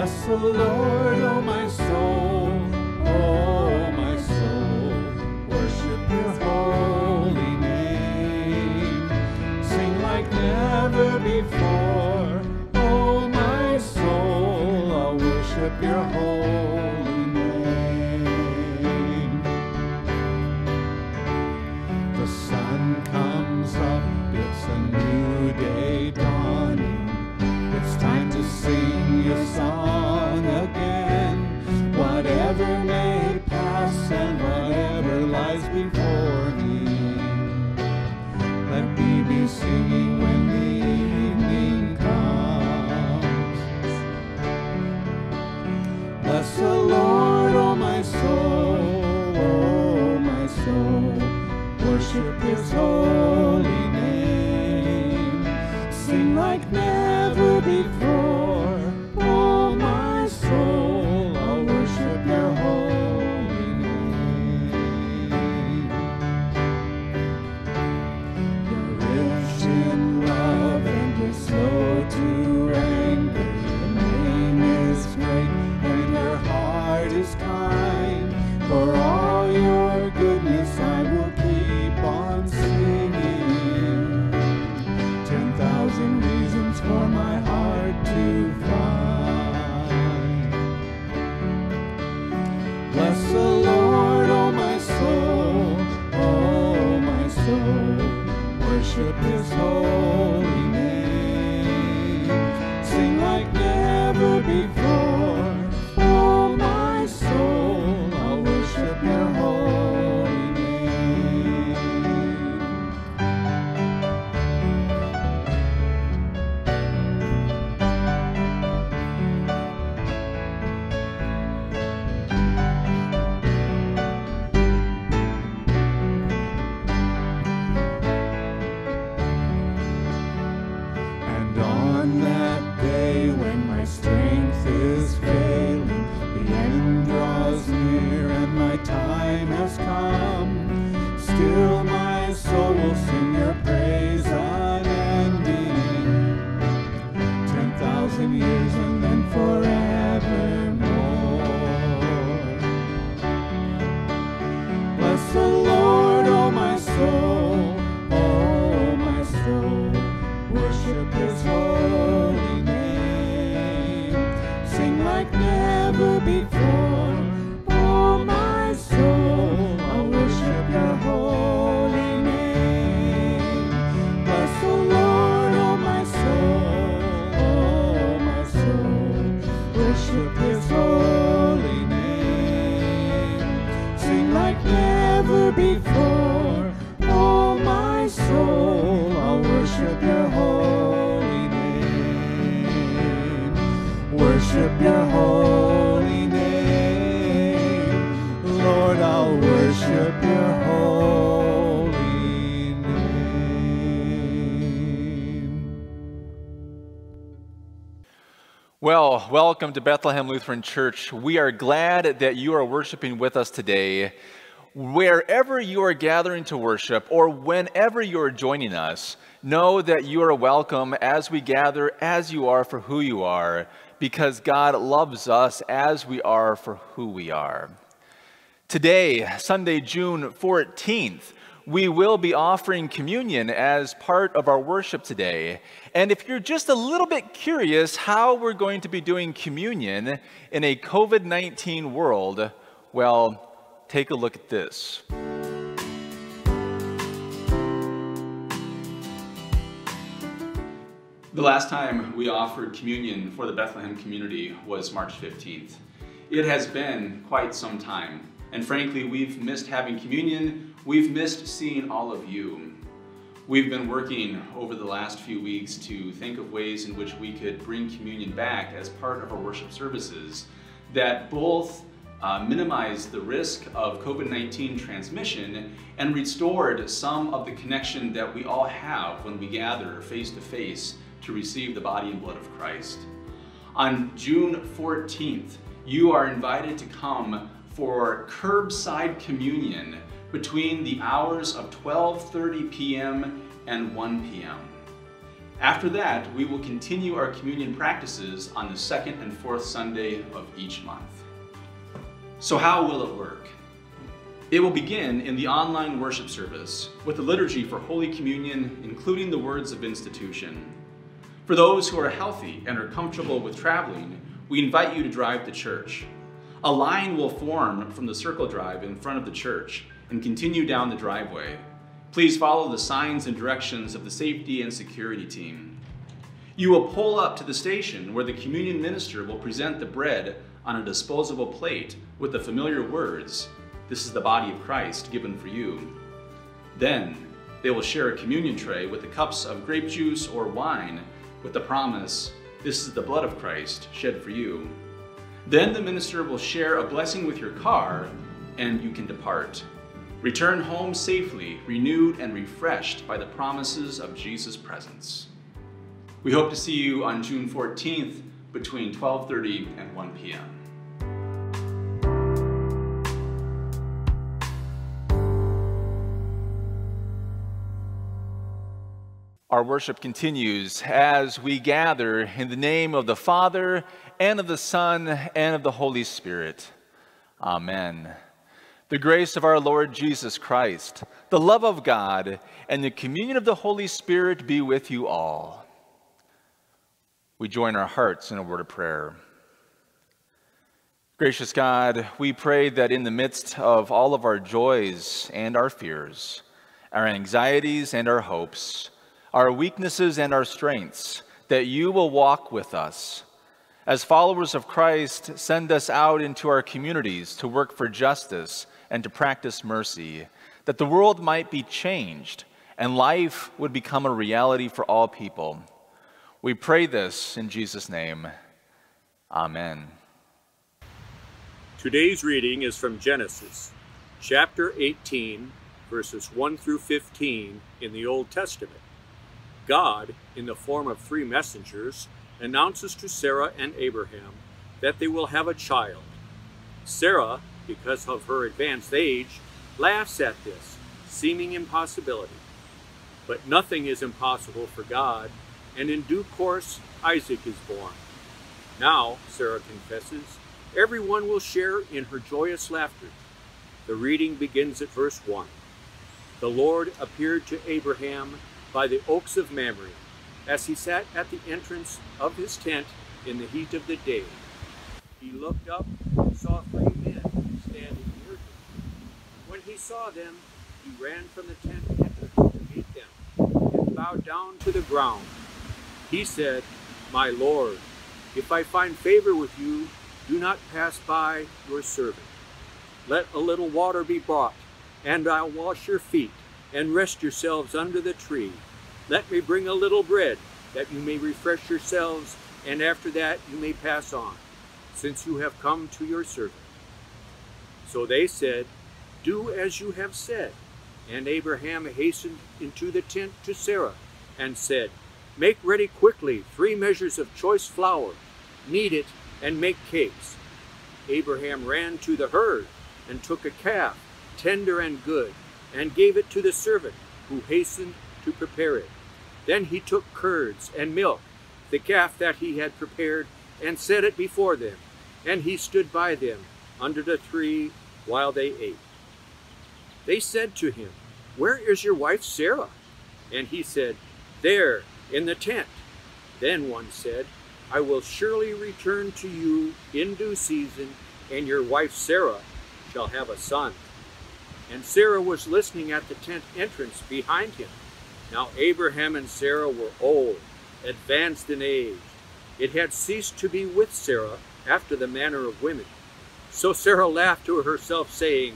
Bless the Lord, oh my soul, oh my soul. Worship your holy name. Sing like never before, oh my soul. I'll worship your holy name. The sun comes up, it's a new day dawning. It's time to sing your song again. Whatever may pass and whatever lies before me, let me be singing when the evening comes. Bless the Lord, oh my soul, oh my soul. Worship his holy name. Sing like never before, oh my soul. I'll worship your holy name. You're rich in love and you're slow to anger. Your name is great and your heart is kind. For all your goodness I will keep on singing. 10,000 reasons for my heart to find. Bless the Lord, oh my soul, oh my soul. Worship his holy name. Sing like never before, oh my soul. I'll worship your holy name. And on that day when my strength is failing, the end draws near and my time has come, still my soul will sing your praise unending. 10,000 years and then forevermore. Bless the Lord, oh my soul, oh my soul. Worship his holy name. Sing like never before, oh my soul. I'll worship your holy name. Bless the Lord, oh my soul, oh my soul. Worship his holy name. Sing like never before, oh my soul. I'll worship your holy name. Worship your holy name. Lord, I'll worship your holy name. Well, welcome to Bethlehem Lutheran Church. We are glad that you are worshiping with us today. Wherever you are gathering to worship or whenever you are joining us, know that you are welcome as we gather as you are for who you are, because God loves us as we are for who we are. Today, Sunday, June 14th, we will be offering communion as part of our worship today. And if you're just a little bit curious how we're going to be doing communion in a COVID-19 world, well, take a look at this. The last time we offered communion for the Bethlehem community was March 15th. It has been quite some time, and frankly, we've missed having communion. We've missed seeing all of you. We've been working over the last few weeks to think of ways in which we could bring communion back as part of our worship services that both minimize the risk of COVID-19 transmission and restored some of the connection that we all have when we gather face to face to receive the body and blood of Christ. On June 14th, you are invited to come for curbside communion between the hours of 12:30 p.m. and 1 p.m. After that, we will continue our communion practices on the second and fourth Sunday of each month. So how will it work? It will begin in the online worship service with the liturgy for Holy Communion, including the words of institution. For those who are healthy and are comfortable with traveling, we invite you to drive to church. A line will form from the circle drive in front of the church and continue down the driveway. Please follow the signs and directions of the safety and security team. You will pull up to the station where the communion minister will present the bread on a disposable plate with the familiar words, "This is the body of Christ given for you." Then they will share a communion tray with the cups of grape juice or wine with the promise, "This is the blood of Christ shed for you." Then the minister will share a blessing with your car and you can depart. Return home safely, renewed and refreshed by the promises of Jesus' presence. We hope to see you on June 14th between 12:30 and 1 p.m. Our worship continues as we gather in the name of the Father, and of the Son, and of the Holy Spirit. Amen. The grace of our Lord Jesus Christ, the love of God, and the communion of the Holy Spirit be with you all. We join our hearts in a word of prayer. Gracious God, we pray that in the midst of all of our joys and our fears, our anxieties and our hopes, our weaknesses and our strengths, that you will walk with us. As followers of Christ, send us out into our communities to work for justice and to practice mercy, that the world might be changed and life would become a reality for all people. We pray this in Jesus' name. Amen. Today's reading is from Genesis, chapter 18, verses 1 through 15 in the Old Testament. God, in the form of 3 messengers, announces to Sarah and Abraham that they will have a child. Sarah, because of her advanced age, laughs at this seeming impossibility. But nothing is impossible for God, and in due course Isaac is born. Now, Sarah confesses, everyone will share in her joyous laughter. The reading begins at verse 1. The Lord appeared to Abraham by the oaks of Mamre, as he sat at the entrance of his tent in the heat of the day. He looked up and saw 3 men standing near him. When he saw them, he ran from the tent entrance to meet them and bowed down to the ground. He said, "My Lord, if I find favor with you, do not pass by your servant. Let a little water be brought, and I'll wash your feet, and rest yourselves under the tree. Let me bring a little bread, that you may refresh yourselves, and after that you may pass on, since you have come to your servant." So they said, "Do as you have said." And Abraham hastened into the tent to Sarah, and said, "Make ready quickly 3 measures of choice flour, knead it, and make cakes." Abraham ran to the herd, and took a calf, tender and good, and gave it to the servant, who hastened to prepare it. Then he took curds and milk, the calf that he had prepared, and set it before them. And he stood by them under the tree while they ate. They said to him, "Where is your wife Sarah?" And he said, "There, in the tent." Then one said, "I will surely return to you in due season, and your wife Sarah shall have a son." And Sarah was listening at the tent entrance behind him. Now Abraham and Sarah were old, advanced in age. It had ceased to be with Sarah after the manner of women. So Sarah laughed to herself, saying,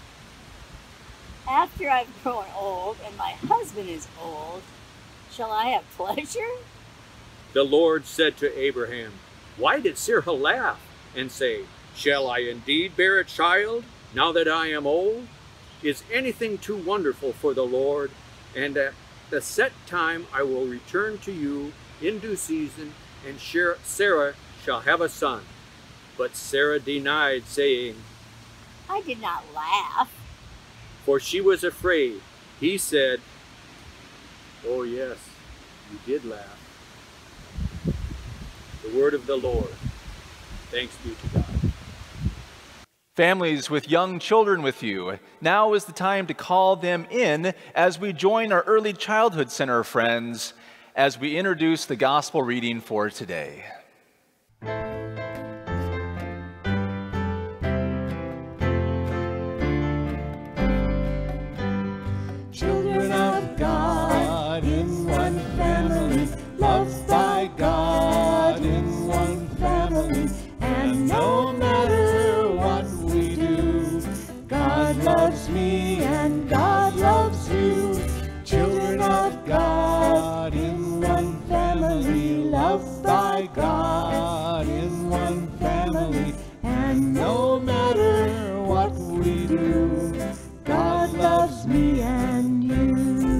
"After I've grown old and my husband is old, shall I have pleasure?" The Lord said to Abraham, "Why did Sarah laugh and say, 'Shall I indeed bear a child now that I am old?' Is anything too wonderful for the Lord? And at the set time I will return to you in due season, and Sarah shall have a son." But Sarah denied, saying, "I did not laugh." For she was afraid. He said, "Oh yes, You did laugh. The word of the Lord. Thanks be to God. Families with young children with you, now is the time to call them in as we join our Early Childhood Center friends as we introduce the gospel reading for today. Children of God in one family, loved by God in one family, and no matter what we do, God loves me and God loves you. Children of God in one family, loved by God in one family, and no matter what we do, God loves me and you.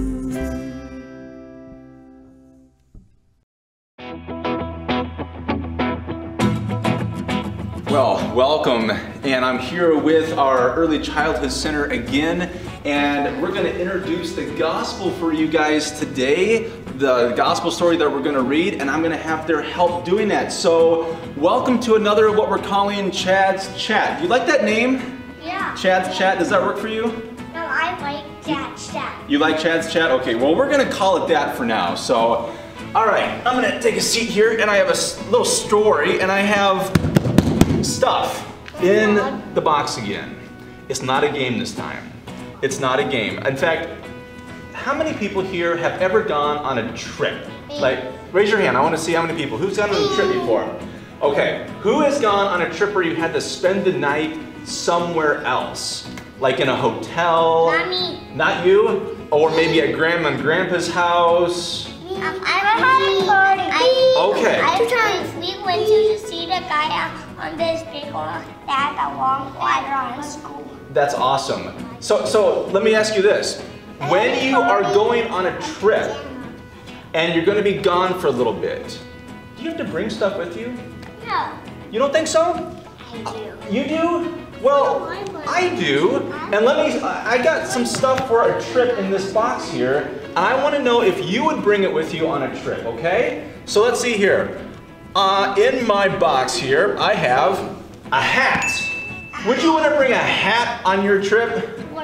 Well, welcome, and I'm here with our Early Childhood Center again, and we're going to introduce the gospel for you guys today, the gospel story that we're going to read, and I'm going to have their help doing that. So, welcome to another of what we're calling Chad's Chat. You like that name? Yeah. Chad's Chat, does that work for you? No, I like Chad's Chat. You like Chad's Chat? Okay, well, we're going to call it that for now. So, all right, I'm going to take a seat here, and I have a little story, and I have stuff in the box again. It's not a game this time. It's not a game. In fact, how many people here have ever gone on a trip? Like, raise your hand. I want to see how many people. Who's gone on a trip before? Okay, who has gone on a trip where you had to spend the night somewhere else? Like in a hotel? Not me. Not you? Or maybe at Grandma and Grandpa's house? I'm having party. Okay. We went to see the guy on this big one that had a long ladder on school. That's awesome. So let me ask you this. When you are going on a trip and you're going to be gone for a little bit, do you have to bring stuff with you? No. You don't think so? I do. You do? Well, I do. And I got some stuff for a trip in this box here. And I want to know if you would bring it with you on a trip, okay? So let's see here. In my box here, I have a hat. Would you want to bring a hat on your trip? No.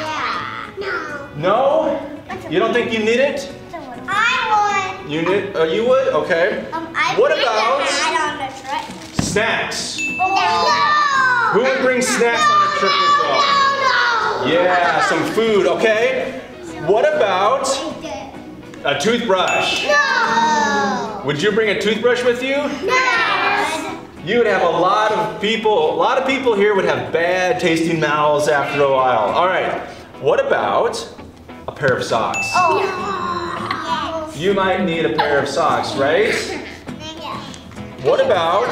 No? You don't think you need it? I would. You need? You would? Okay. What about a hat on the trip? snacks? No. Who would bring snacks on a trip with them? No. Yeah, some food, okay? What about a toothbrush? No. Would you bring a toothbrush with you? No. You would have a lot of people here would have bad tasting mouths after a while. All right, what about a pair of socks? Oh. You might need a pair of socks, right? What about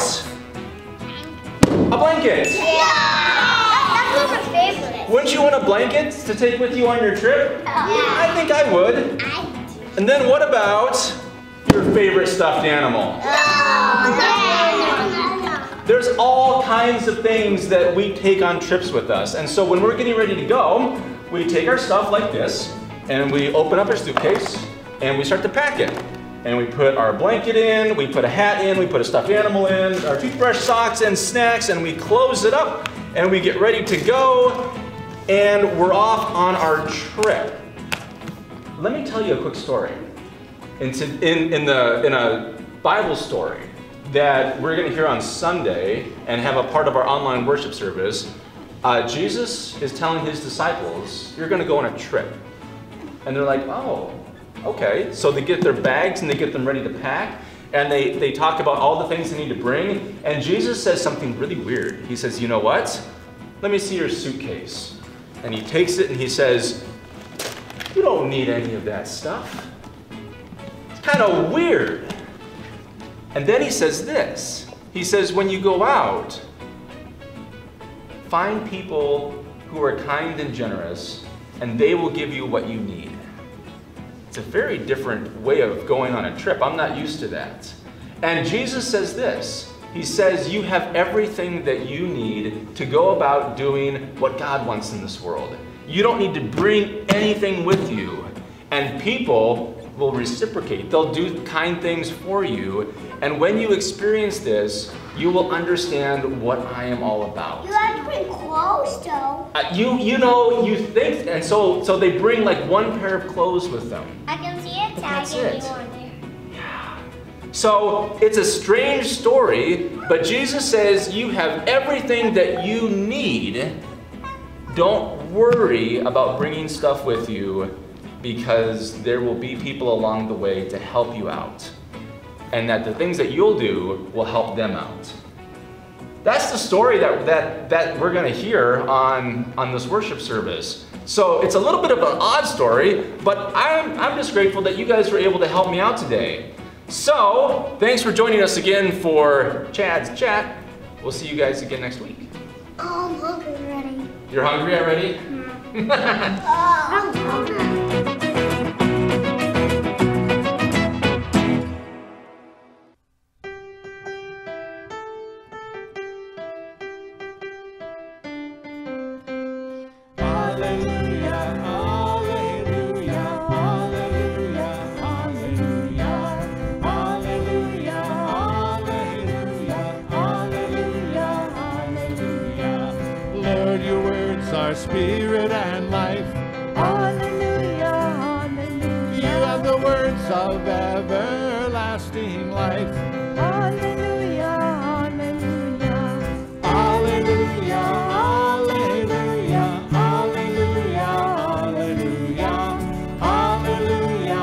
a blanket? That's my favorite. Wouldn't you want a blanket to take with you on your trip? I think I would. And then what about your favorite stuffed animal? There's all kinds of things that we take on trips with us. And so when we're getting ready to go, we take our stuff like this, and we open up our suitcase, and we start to pack it. And we put our blanket in, we put a hat in, we put a stuffed animal in, our toothbrush, socks, and snacks, and we close it up, and we get ready to go, and we're off on our trip. Let me tell you a quick story. In a Bible story that we're going to hear on Sunday and have a part of our online worship service, Jesus is telling his disciples, you're going to go on a trip. And they're like, oh, okay. So they get their bags and they get them ready to pack. And they talk about all the things they need to bring. And Jesus says something really weird. He says, you know what? Let me see your suitcase. And he takes it and he says, you don't need any of that stuff. It's kind of weird. And then he says this. He says, when you go out, find people who are kind and generous, and they will give you what you need. It's a very different way of going on a trip. I'm not used to that. And Jesus says this. He says, you have everything that you need to go about doing what God wants in this world. You don't need to bring anything with you. And people will reciprocate. They'll do kind things for you. And when you experience this, you will understand what I am all about. You have to bring clothes, though. You think, and so they bring like one pair of clothes with them. I can see it tagging you on there. Yeah. So it's a strange story, but Jesus says you have everything that you need. Don't worry about bringing stuff with you, because there will be people along the way to help you out. And that the things that you'll do will help them out. That's the story that we're going to hear on this worship service. So it's a little bit of an odd story, but I'm just grateful that you guys were able to help me out today. So thanks for joining us again for Chad's Chat. We'll see you guys again next week. Oh, I'm hungry already. You're hungry already? I'm hungry. Spirit and life. Hallelujah, hallelujah. You have the words of everlasting life. Hallelujah, hallelujah. Hallelujah, hallelujah, hallelujah, hallelujah. Hallelujah,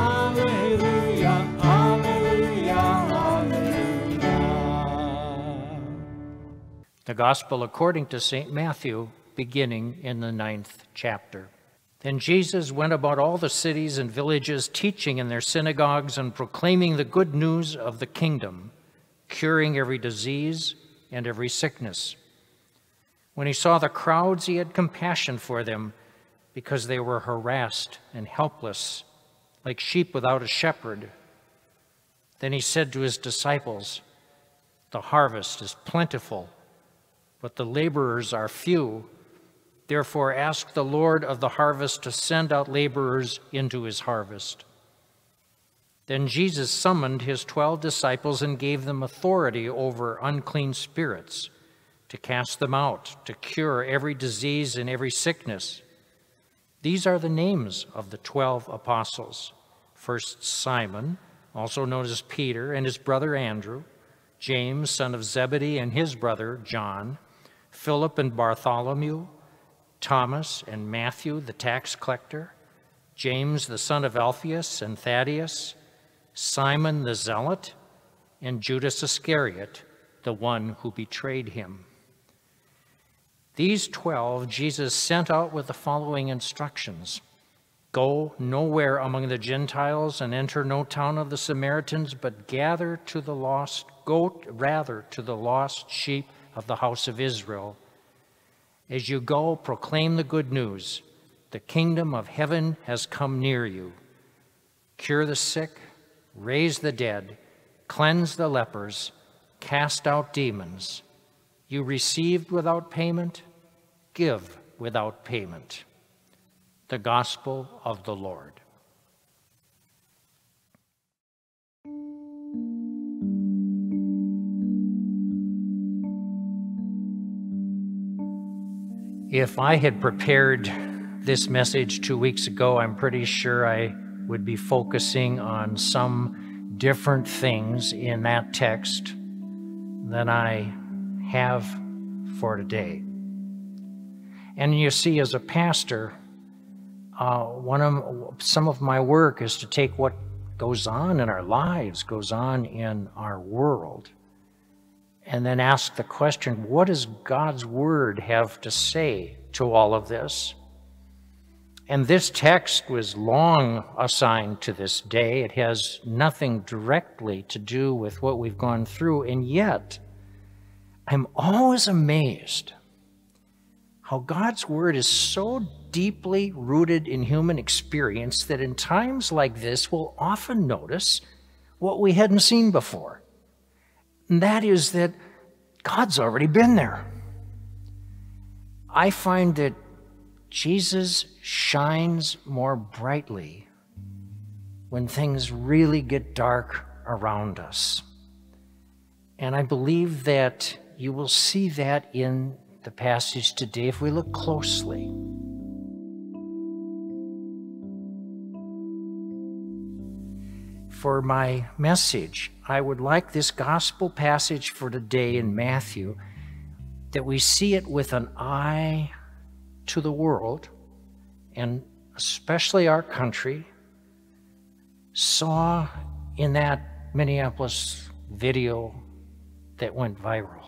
hallelujah, hallelujah, hallelujah. The Gospel according to St. Matthew, beginning in the 9th chapter. Then Jesus went about all the cities and villages, teaching in their synagogues and proclaiming the good news of the kingdom, curing every disease and every sickness. When he saw the crowds, he had compassion for them, because they were harassed and helpless, like sheep without a shepherd. Then he said to his disciples, "The harvest is plentiful, but the laborers are few. Therefore, ask the Lord of the harvest to send out laborers into his harvest." Then Jesus summoned his 12 disciples and gave them authority over unclean spirits, to cast them out, to cure every disease and every sickness. These are the names of the 12 apostles. First, Simon, also known as Peter, and his brother Andrew, James, son of Zebedee, and his brother John, Philip and Bartholomew, Thomas and Matthew, the tax collector, James, the son of Alphaeus and Thaddeus, Simon the Zealot, and Judas Iscariot, the one who betrayed him. These 12 Jesus sent out with the following instructions: "Go nowhere among the Gentiles and enter no town of the Samaritans, but go rather to the lost sheep of the house of Israel. As you go, proclaim the good news. The kingdom of heaven has come near you. Cure the sick, raise the dead, cleanse the lepers, cast out demons. You received without payment, give without payment." The Gospel of the Lord. If I had prepared this message 2 weeks ago, I'm pretty sure I would be focusing on some different things in that text than I have for today. And you see, as a pastor, some of my work is to take what goes on in our lives, goes on in our world, and then ask the question, what does God's Word have to say to all of this? And this text was long assigned to this day. It has nothing directly to do with what we've gone through, and yet I'm always amazed how God's Word is so deeply rooted in human experience that in times like this we'll often notice what we hadn't seen before. And that is that God's already been there. I find that Jesus shines more brightly when things really get dark around us. And I believe that you will see that in the passage today if we look closely. For my message, I would like this gospel passage for today in Matthew, that we see it with an eye to the world, and especially our country, saw in that Minneapolis video that went viral.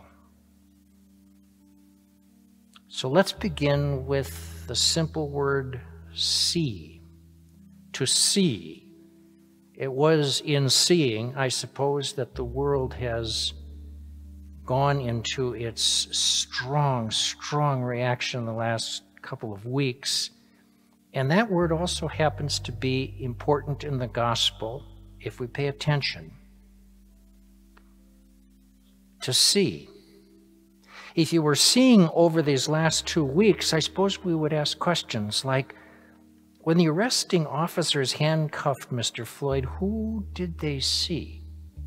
So let's begin with the simple word see. To see. It was in seeing, I suppose, that the world has gone into its strong reaction the last couple of weeks. And that word also happens to be important in the gospel if we pay attention. To see. If you were seeing over these last 2 weeks, I suppose we would ask questions like, when the arresting officers handcuffed Mr. Floyd, who did they see?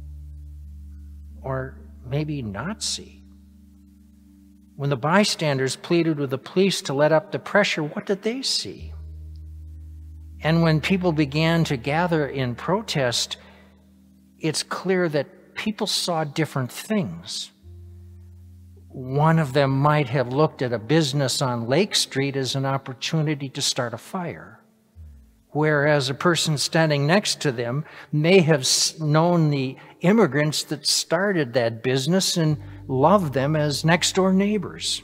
Or maybe not see? When the bystanders pleaded with the police to let up the pressure, what did they see? And when people began to gather in protest, it's clear that people saw different things. One of them might have looked at a business on Lake Street as an opportunity to start a fire, whereas a person standing next to them may have known the immigrants that started that business and loved them as next-door neighbors.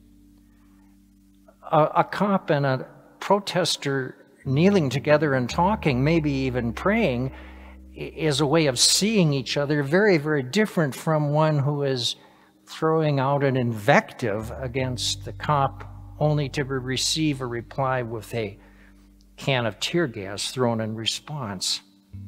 A cop and a protester kneeling together and talking, maybe even praying, is a way of seeing each other very different from one who is throwing out an invective against the cop only to receive a reply with a can of tear gas thrown in response.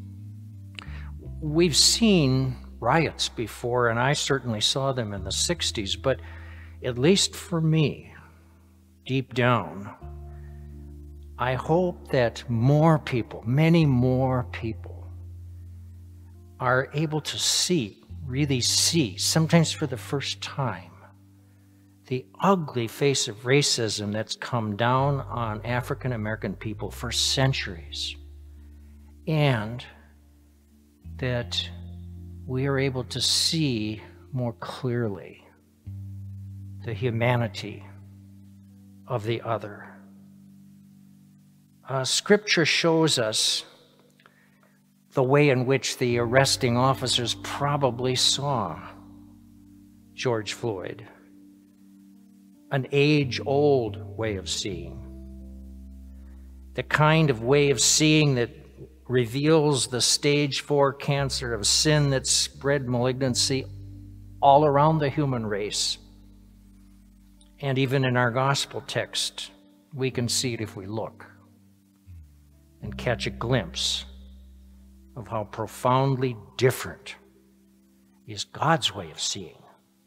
We've seen riots before, and I certainly saw them in the 60s, but at least for me, deep down, I hope that more people, many more people, are able to see, really see, sometimes for the first time, the ugly face of racism that's come down on African American people for centuries, and that we are able to see more clearly the humanity of the other. Scripture shows us the way in which the arresting officers probably saw George Floyd. An age-old way of seeing. The kind of way of seeing that reveals the stage 4 cancer of sin that spread malignancy all around the human race. And even in our gospel text, we can see it if we look and catch a glimpse of how profoundly different is God's way of seeing.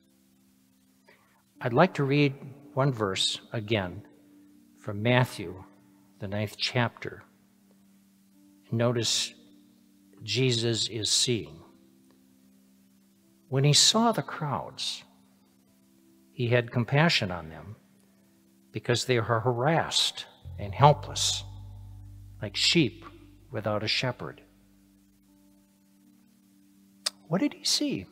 I'd like to read one verse again from Matthew, the 9th chapter. Notice Jesus is seeing. When he saw the crowds, he had compassion on them because they were harassed and helpless, like sheep without a shepherd. What did he see?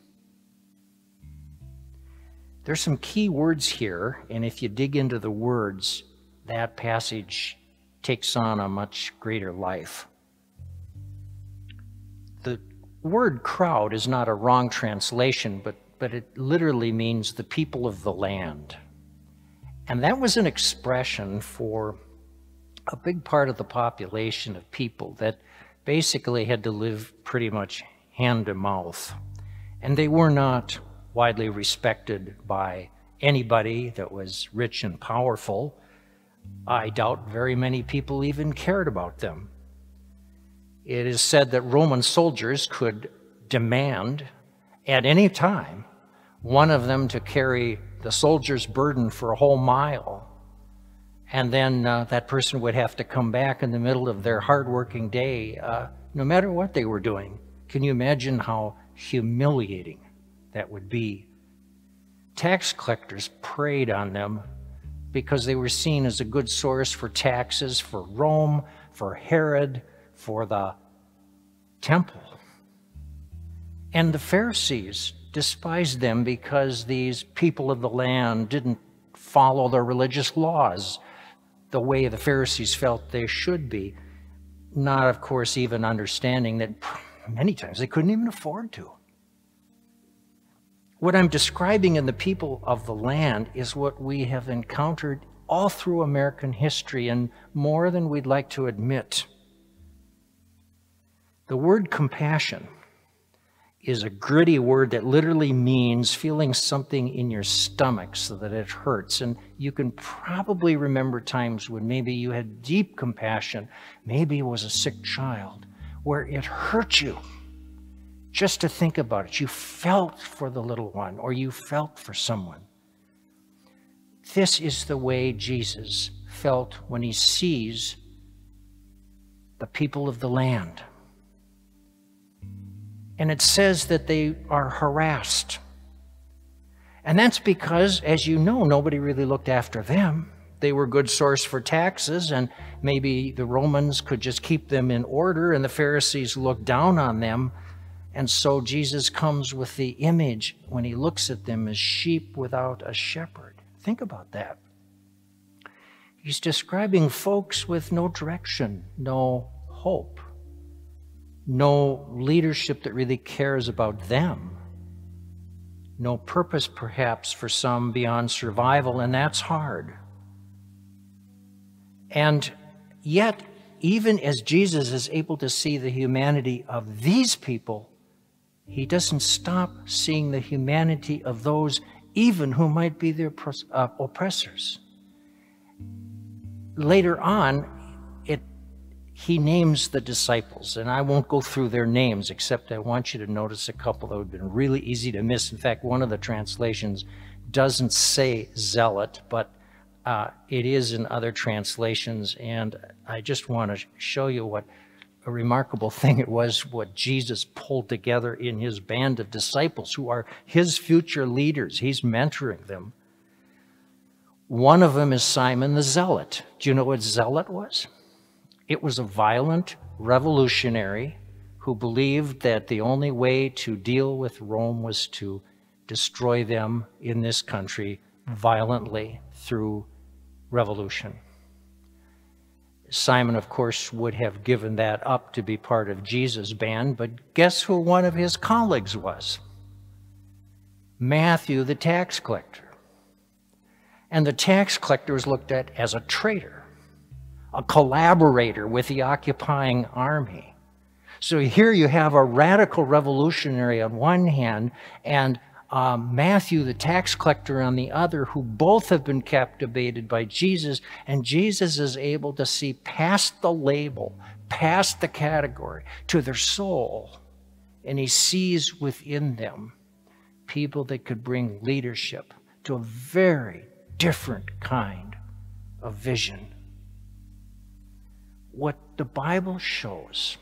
There's some key words here, and if you dig into the words, that passage takes on a much greater life. The word crowd is not a wrong translation, but it literally means the people of the land. And that was an expression for a big part of the population of people that basically had to live pretty much hand to mouth. And they were not widely respected by anybody that was rich and powerful. I doubt very many people even cared about them. It is said that Roman soldiers could demand at any time one of them to carry the soldier's burden for a whole mile. And then that person would have to come back in the middle of their hard-working day no matter what they were doing. Can you imagine how humiliating that would be? Tax collectors preyed on them because they were seen as a good source for taxes for Rome, for Herod, for the temple. And the Pharisees despised them because these people of the land didn't follow their religious laws the way the Pharisees felt they should be. Not, of course, even understanding that many times they couldn't even afford to. What I'm describing in the people of the land is what we have encountered all through American history, and more than we'd like to admit. The word compassion is a gritty word that literally means feeling something in your stomach so that it hurts. And you can probably remember times when maybe you had deep compassion, maybe it was a sick child, where it hurt you just to think about it. You felt for the little one, or you felt for someone. This is the way Jesus felt when he sees the people of the land. And it says that they are harassed. And that's because, as you know, nobody really looked after them. They were a good source for taxes, and maybe the Romans could just keep them in order, and the Pharisees looked down on them. And so Jesus comes with the image when he looks at them as sheep without a shepherd. Think about that. He's describing folks with no direction, no hope, no leadership that really cares about them, no purpose perhaps for some beyond survival, and that's hard. And yet, even as Jesus is able to see the humanity of these people, he doesn't stop seeing the humanity of those even who might be their oppressors. Later on, he names the disciples, and I won't go through their names, except I want you to notice a couple that would have been really easy to miss. In fact, one of the translations doesn't say zealot, but it is in other translations, and I just want to show you what a remarkable thing it was, what Jesus pulled together in his band of disciples, who are his future leaders. He's mentoring them. One of them is Simon the Zealot. Do you know what zealot was? It was a violent revolutionary who believed that the only way to deal with Rome was to destroy them in this country violently through revolution. Simon, of course, would have given that up to be part of Jesus' band, but guess who one of his colleagues was? Matthew, the tax collector. And the tax collector was looked at as a traitor, a collaborator with the occupying army. So here you have a radical revolutionary on one hand, and Matthew, the tax collector, on the other, who both have been captivated by Jesus, and Jesus is able to see past the label, past the category, to their soul, and he sees within them people that could bring leadership to a very different kind of vision. What the Bible shows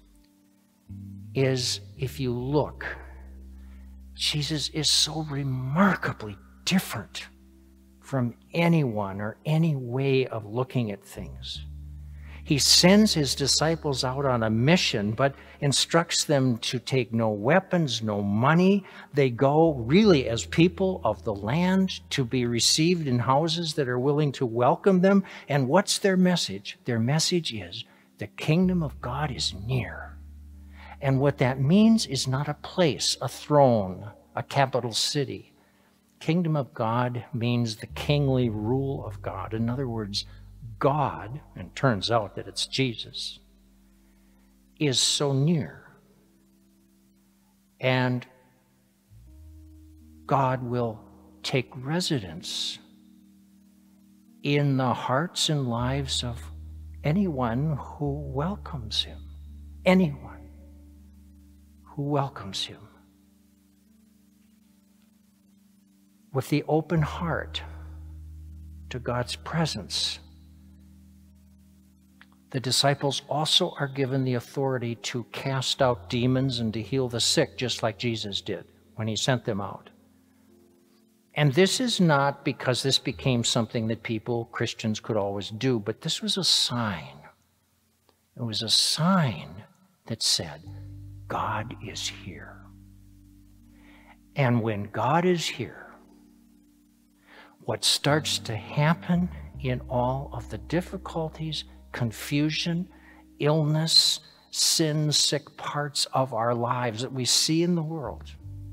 is, if you look, Jesus is so remarkably different from anyone or any way of looking at things. He sends his disciples out on a mission, but instructs them to take no weapons, no money. They go really as people of the land to be received in houses that are willing to welcome them. And what's their message? Their message is, the kingdom of God is near. And what that means is not a place, a throne, a capital city. Kingdom of God means the kingly rule of God. In other words, God, and it turns out that it's Jesus, is so near. And God will take residence in the hearts and lives of anyone who welcomes him. Anyone who welcomes him. With the open heart to God's presence, the disciples also are given the authority to cast out demons and to heal the sick, just like Jesus did when he sent them out. And this is not because this became something that Christians could always do, but this was a sign. It was a sign that said, God is here. And when God is here, what starts to happen in all of the difficulties, confusion, illness, sin-sick parts of our lives that we see in the world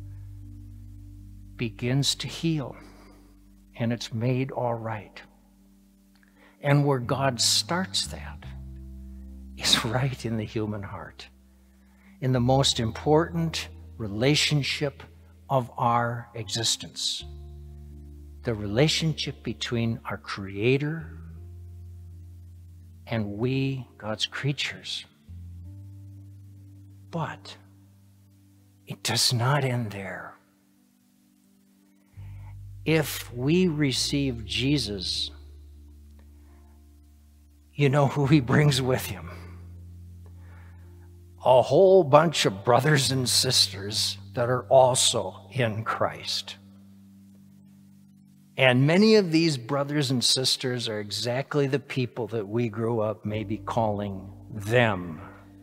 begins to heal, and it's made all right. And where God starts that is right in the human heart, in the most important relationship of our existence, the relationship between our Creator and we, God's creatures. But it does not end there. If we receive Jesus, you know who he brings with him? A whole bunch of brothers and sisters that are also in Christ. And many of these brothers and sisters are exactly the people that we grew up maybe calling them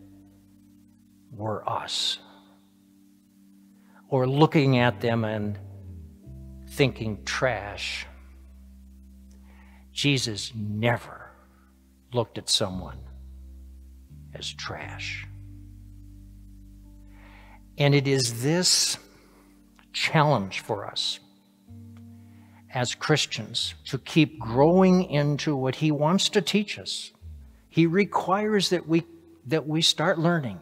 were us. Or looking at them and thinking trash. Jesus never looked at someone as trash. And it is this challenge for us as Christians to keep growing into what he wants to teach us. He requires that we start learning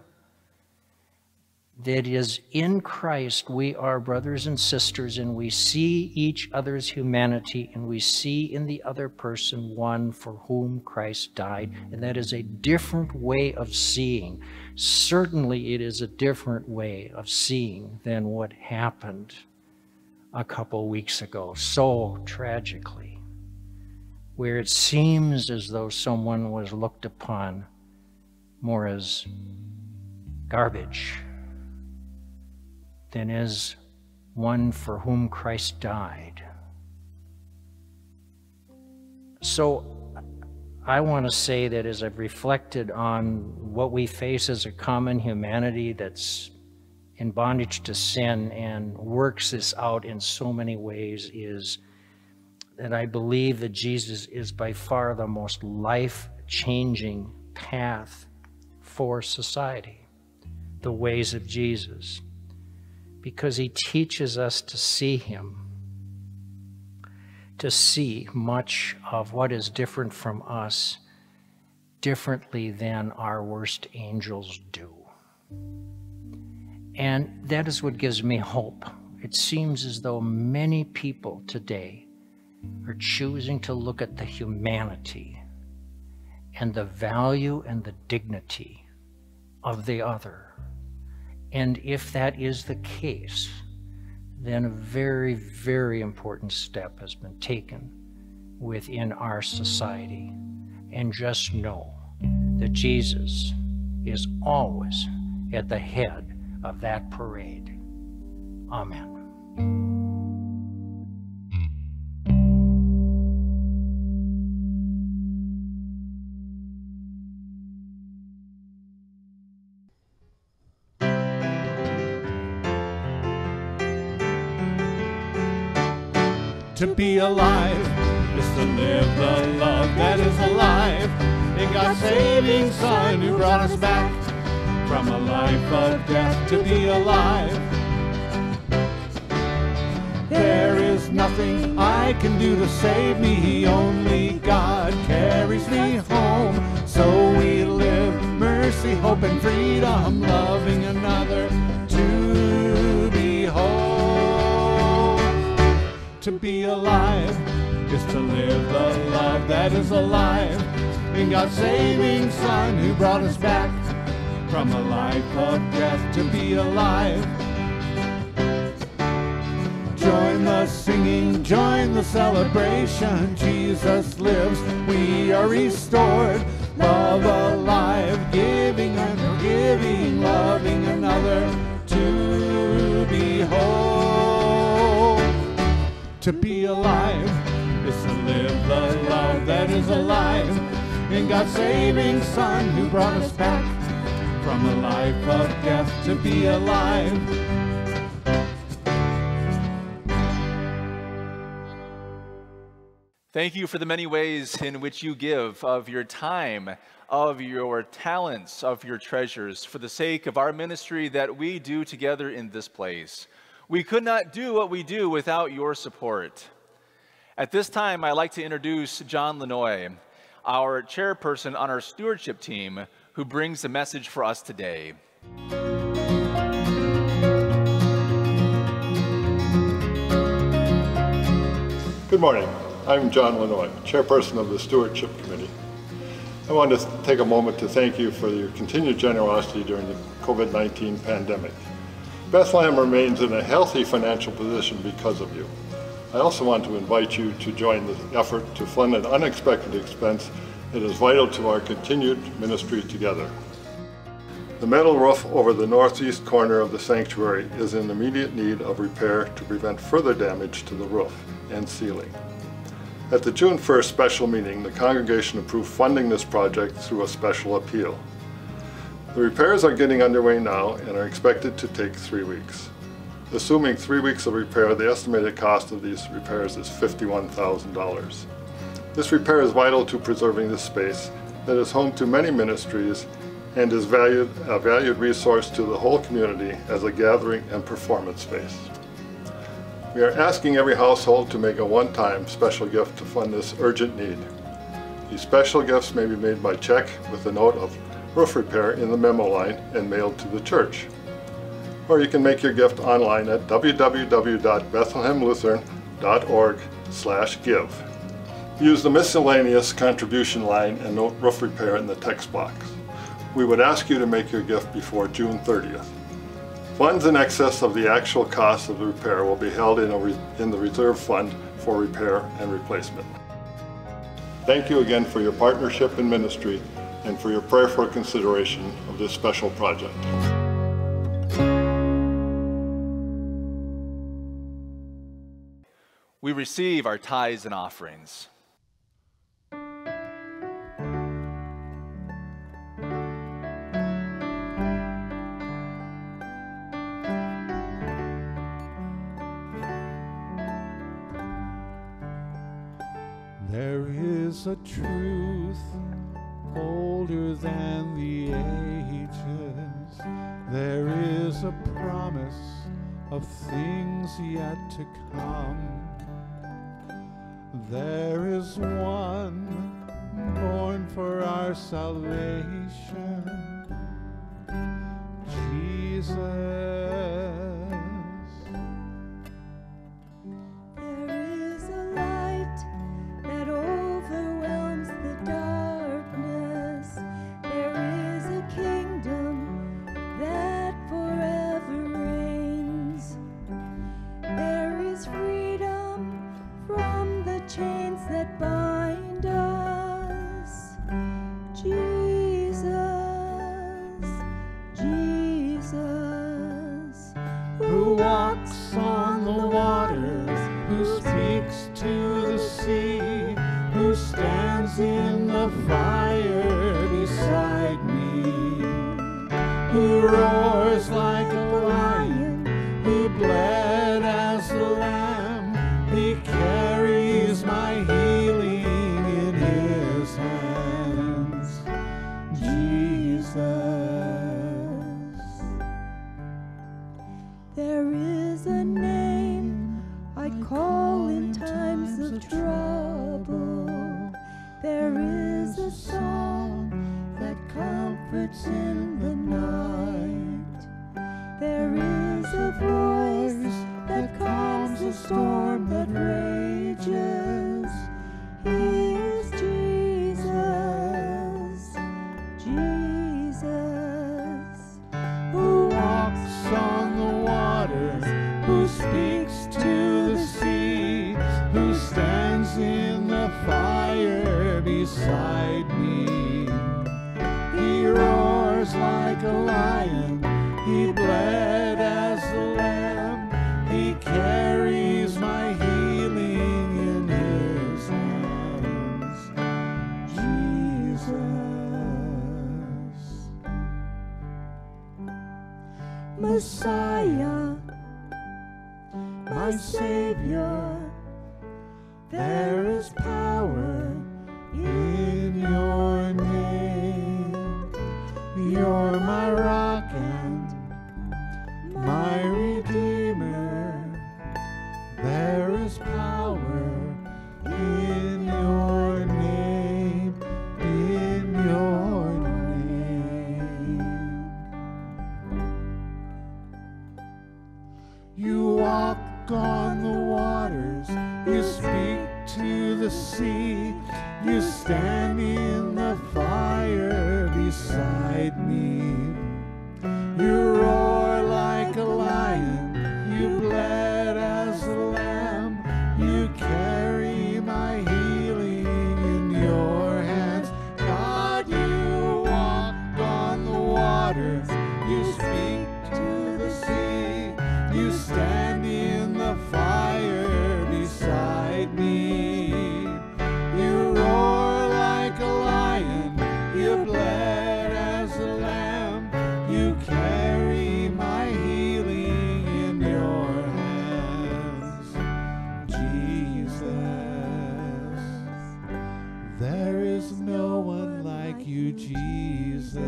that is in Christ we are brothers and sisters, and we see each other's humanity, and we see in the other person one for whom Christ died. And that is a different way of seeing. Certainly it is a different way of seeing than what happened a couple weeks ago, so tragically, where it seems as though someone was looked upon more as garbage than as one for whom Christ died. So I want to say that as I've reflected on what we face as a common humanity that's in bondage to sin and works this out in so many ways, is that I believe that Jesus is by far the most life-changing path for society, the ways of Jesus, because he teaches us to see him, to see much of what is different from us differently than our worst angels do. And that is what gives me hope. It seems as though many people today are choosing to look at the humanity and the value and the dignity of the other. And if that is the case, then a very, very important step has been taken within our society. And just know that Jesus is always at the head of that parade. Amen. To be alive is to live the love that is alive in God's saving Son who brought us back from a life of death. To be alive, there is nothing I can do to save me. Only God carries me home. So we live mercy, hope, and freedom, loving another to behold. To be alive is to live the love that is alive in God's saving Son who brought us back from a life of death. To be alive, join the singing, join the celebration. Jesus lives, we are restored. Love to be alive. It's to live the love that is alive in God's saving Son, who brought us back from the life of death to be alive. Thank you for the many ways in which you give of your time, of your talents, of your treasures, for the sake of our ministry that we do together in this place. We could not do what we do without your support. At this time, I'd like to introduce John Lanoy, our chairperson on our stewardship team, who brings the message for us today. Good morning. I'm John Lanoy, chairperson of the Stewardship Committee. I want to take a moment to thank you for your continued generosity during the COVID-19 pandemic. Bethlehem remains in a healthy financial position because of you. I also want to invite you to join the effort to fund an unexpected expense that is vital to our continued ministry together. The metal roof over the northeast corner of the sanctuary is in immediate need of repair to prevent further damage to the roof and ceiling. At the June 1st special meeting, the congregation approved funding this project through a special appeal. The repairs are getting underway now and are expected to take 3 weeks. Assuming 3 weeks of repair, the estimated cost of these repairs is $51,000. This repair is vital to preserving this space that is home to many ministries and is a valued resource to the whole community as a gathering and performance space. We are asking every household to make a one-time special gift to fund this urgent need. These special gifts may be made by check with a note of roof repair in the memo line and mailed to the church. Or you can make your gift online at www.bethlehemlutheran.org/give. Use the miscellaneous contribution line and note roof repair in the text box. We would ask you to make your gift before June 30th. Funds in excess of the actual cost of the repair will be held in the reserve fund for repair and replacement. Thank you again for your partnership in ministry and for your prayerful consideration of this special project. We receive our tithes and offerings. There is a truth older than the ages. There is a promise of things yet to come. There is one born for our salvation, Jesus. He carries my healing Messiah, my Savior. There is power in your name. You're my rock and my Redeemer. There is power in your name, in your name. You walk on the waters, you speak to the sea, you stand in the fire beside me. You roar like a lion, you bled as a lamb, you carry my healing in your hands. God, you walk on the waters, you speak to the sea, you stand in the fire beside me. You roar like a lion, you bled as a lamb, you carry my healing in your hands. Jesus, there is no one like you, Jesus.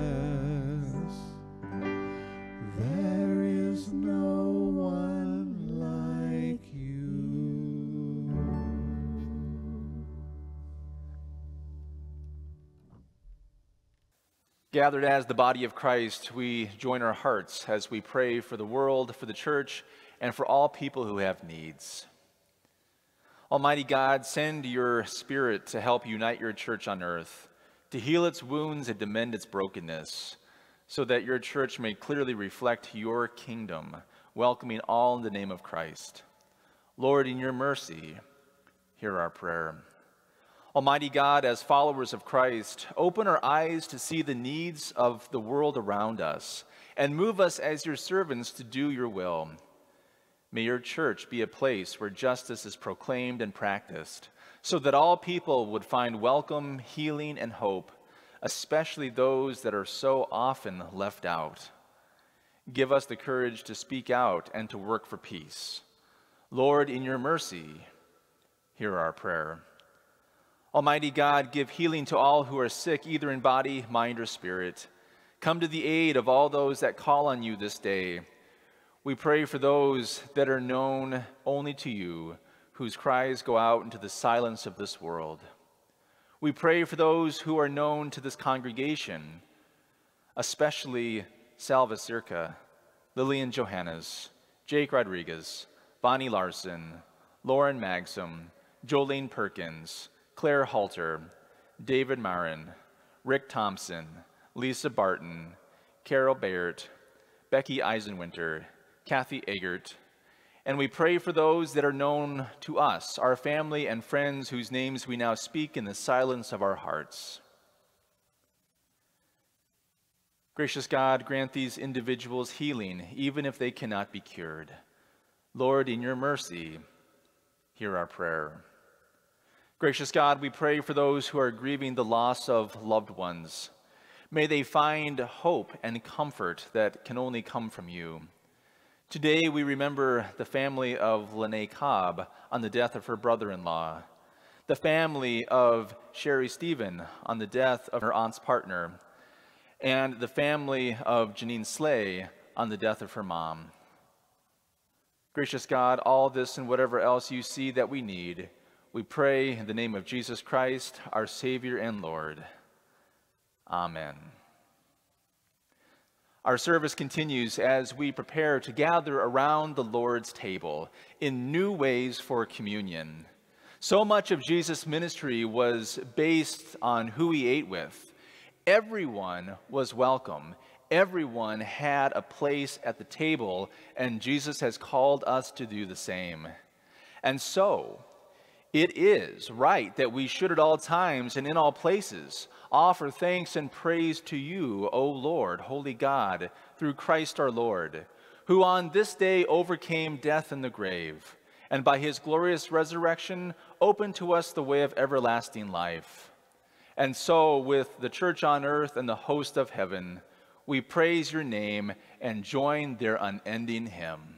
There is no one like you. Gathered as the body of Christ, we join our hearts as we pray for the world, for the church, and for all people who have needs. Almighty God, send your Spirit to help unite your church on earth, to heal its wounds and to mend its brokenness, so that your church may clearly reflect your kingdom, welcoming all in the name of Christ. Lord, in your mercy, hear our prayer. Almighty God, as followers of Christ, open our eyes to see the needs of the world around us, and move us as your servants to do your will. May your church be a place where justice is proclaimed and practiced, so that all people would find welcome, healing, and hope, especially those that are so often left out. Give us the courage to speak out and to work for peace. Lord, in your mercy, hear our prayer. Almighty God, give healing to all who are sick, either in body, mind, or spirit. Come to the aid of all those that call on you this day. We pray for those that are known only to you, whose cries go out into the silence of this world. We pray for those who are known to this congregation, especially Salva Circa, Lillian Johannes, Jake Rodriguez, Bonnie Larson, Lauren Maxim, Jolene Perkins, Claire Halter, David Marin, Rick Thompson, Lisa Barton, Carol Bayert, Becky Eisenwinter, Kathy Eggert, and we pray for those that are known to us, our family and friends whose names we now speak in the silence of our hearts. Gracious God, grant these individuals healing, even if they cannot be cured. Lord, in your mercy, hear our prayer. Gracious God, we pray for those who are grieving the loss of loved ones. May they find hope and comfort that can only come from you. Today we remember the family of Lene Cobb on the death of her brother-in-law, the family of Sherry Stephen on the death of her aunt's partner, and the family of Janine Slay on the death of her mom. Gracious God, all this and whatever else you see that we need, we pray in the name of Jesus Christ, our Savior and Lord. Amen. Our service continues as we prepare to gather around the Lord's table in new ways for communion. So much of Jesus' ministry was based on who he ate with. Everyone was welcome. Everyone had a place at the table, and Jesus has called us to do the same. And so, it is right that we should at all times and in all places offer thanks and praise to you, O Lord, holy God, through Christ our Lord, who on this day overcame death and the grave, and by his glorious resurrection opened to us the way of everlasting life. And so, with the church on earth and the host of heaven, We praise your name and join their unending hymn.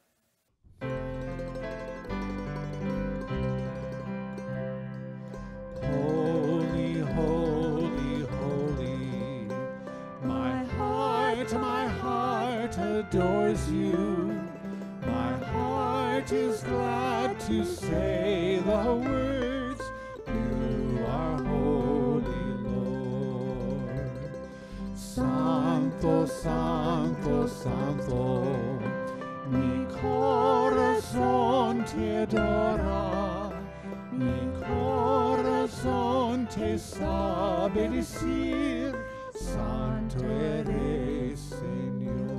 Holy, holy, holy, my heart adores you. My heart is glad to say the words, you are holy, Lord. Santo, santo, santo, mi corazón te adora, mi corazón te sabe decir, santo eres, Señor.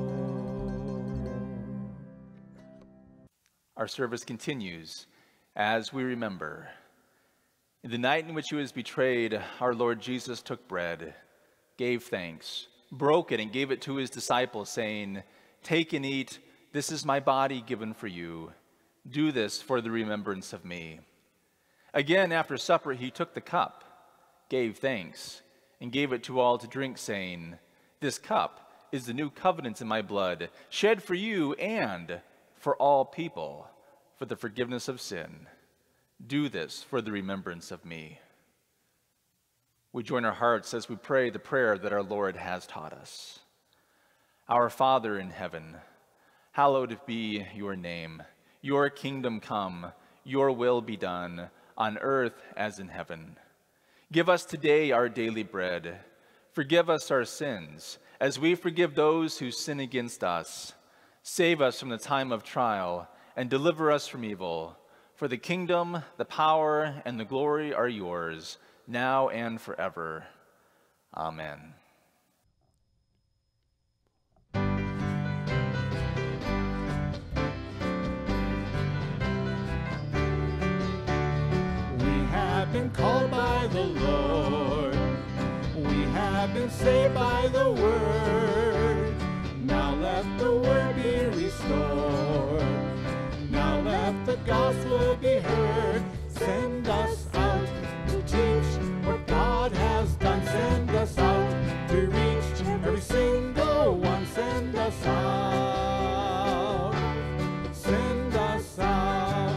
Our service continues as we remember. In the night in which he was betrayed, our Lord Jesus took bread, gave thanks, broke it, and gave it to his disciples, saying, "Take and eat, this is my body given for you. Do this for the remembrance of me." Again, after supper, he took the cup, gave thanks, and gave it to all to drink, saying, "This cup is the new covenant in my blood, shed for you and for all people, for the forgiveness of sin. Do this for the remembrance of me." We join our hearts as we pray the prayer that our Lord has taught us. Our Father in heaven, hallowed be your name. Your kingdom come, your will be done, on earth as in heaven. Give us today our daily bread. Forgive us our sins, as we forgive those who sin against us. Save us from the time of trial, and deliver us from evil. For the kingdom, the power, and the glory are yours, now and forever. Amen. We have been called by the Lord. We have been saved by the word. Now let the word be restored. Now let the gospel be heard. Send us out to teach what God has done. Send us out to reach every single one. Send us out. Send us out.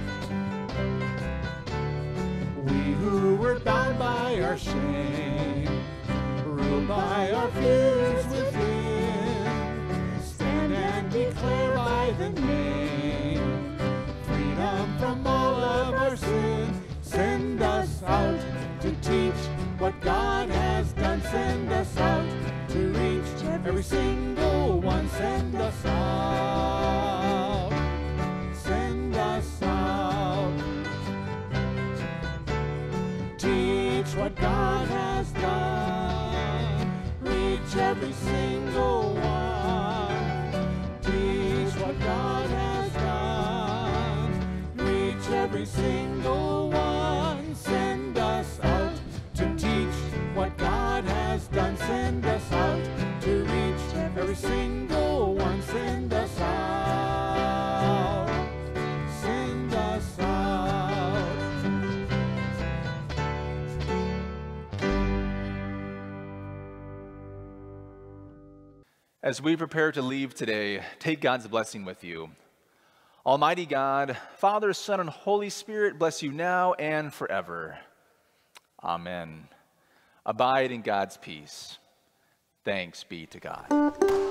We who were bound by our shame, ruled by our fears within, stand and declare by the name, freedom from all of our sin. Send us out to teach what God has done. Send us out to reach every single one. Send us out. Send us out. Teach what God has done. Reach every single one. Teach what God has done. Reach every single one. Send us out to teach what God has done. Send us out to reach every single one. Send us out. Send us out. As we prepare to leave today, take God's blessing with you. Almighty God, Father, Son, and Holy Spirit, bless you now and forever. Amen. Abide in God's peace. Thanks be to God.